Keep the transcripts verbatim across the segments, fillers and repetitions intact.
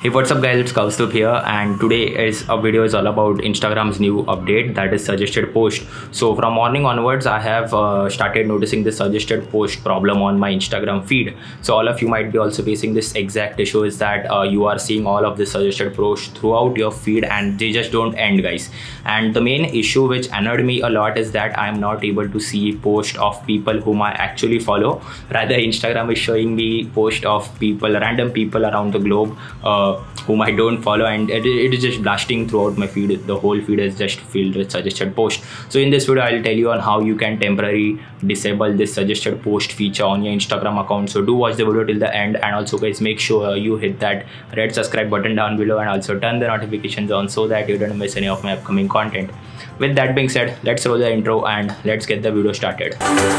Hey, what's up guys, it's Kaustubh here, and today is a video is all about Instagram's new update, that is suggested post. So from morning onwards I have uh, started noticing this suggested post problem on my Instagram feed. So all of you might be also facing this exact issue, is that uh, you are seeing all of the suggested posts throughout your feed and they just don't end, guys. And the main issue which annoyed me a lot is that I am not able to see post of people whom I actually follow. Rather, Instagram is showing me post of people, random people around the globe uh, whom I don't follow, and it, it is just blasting throughout my feed. The whole feed is just filled with suggested posts. So in this video I'll tell you on how you can temporarily disable this suggested post feature on your Instagram account. So do watch the video till the end, and also guys, make sure you hit that red subscribe button down below and also turn the notifications on so that you don't miss any of my upcoming content. With that being said, let's roll the intro and let's get the video started.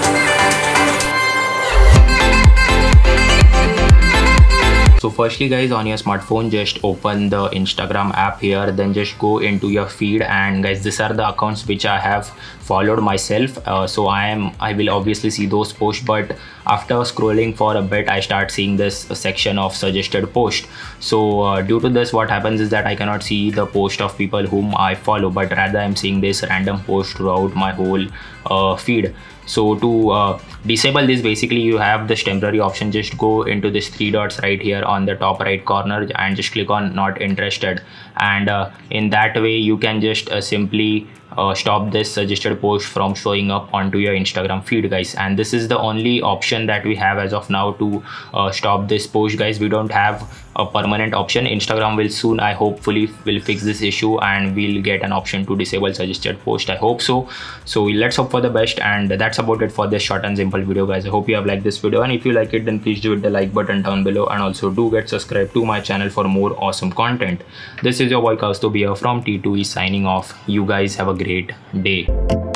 So firstly guys, on your smartphone just open the Instagram app here, then just go into your feed, and guys, these are the accounts which I have followed myself. Uh, so I am I will obviously see those posts, but after scrolling for a bit I start seeing this section of suggested post. So uh, due to this, what happens is that I cannot see the post of people whom I follow, but rather I'm seeing this random post throughout my whole uh, feed. So to uh, disable this, basically you have this temporary option. Just go into this three dots right here on the top right corner and just click on not interested, and uh, in that way you can just uh, simply uh, stop this suggested post from showing up onto your Instagram feed, guys. And this is the only option that we have as of now to uh, stop this post, guys. We don't have a permanent option. Instagram will soon, I hopefully will fix this issue and we'll get an option to disable suggested post. I hope so. So let's hope for the best, and that's about it for this short and simple video, guys. I hope you have liked this video, and if you like it, then please do hit the like button down below, and also do get subscribed to my channel for more awesome content. This is your boy Kaustubh here from T two E signing off. You guys have a great day.